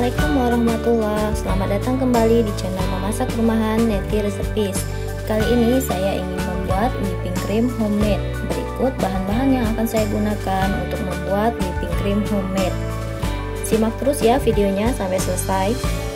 Assalamualaikum warahmatullahi. Selamat datang kembali di channel memasak rumahan Neti Resepis. Kali ini saya ingin membuat whipping cream homemade. Berikut bahan-bahan yang akan saya gunakan untuk membuat whipping cream homemade. Simak terus ya videonya sampai selesai.